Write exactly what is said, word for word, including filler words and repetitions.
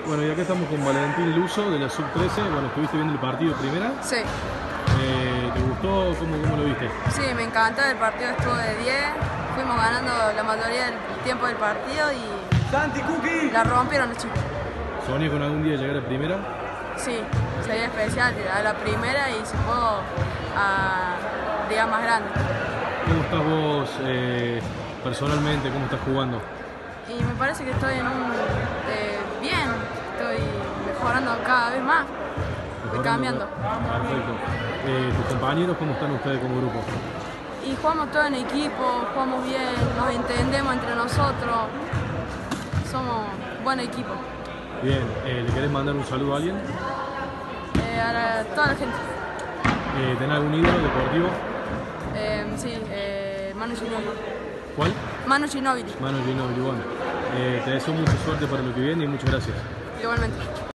Bueno, y acá estamos con Valentín Luso de la sub trece. Bueno, ¿estuviste viendo el partido primera? Sí. Eh, ¿Te gustó? ¿Cómo, cómo lo viste? Sí, me encantó, el partido estuvo de diez, fuimos ganando la mayoría del tiempo del partido y Santi, Cookie. la rompieron los chicos. ¿Soñás con algún día llegar a primera? Sí, sería especial, a la primera y si puedo a ligas más grandes. ¿Cómo estás vos eh, personalmente? ¿Cómo estás jugando? Y me parece que estoy en un eh, bien, estoy mejorando cada vez más, estoy cambiando. Perfecto. Eh, ¿Tus compañeros cómo están ustedes como grupo? Y jugamos todo en equipo, jugamos bien, nos entendemos entre nosotros, somos buen equipo. Bien, eh, ¿le querés mandar un saludo a alguien? Eh, a la- toda la gente. Eh, ¿Tenés algún ídolo deportivo? Eh, sí, eh, Manu Ginóbili. ¿Cuál? Manu Ginóbili, Manu Ginóbili. Bueno, eh, te deseo mucha suerte para lo que viene y muchas gracias. igualmente.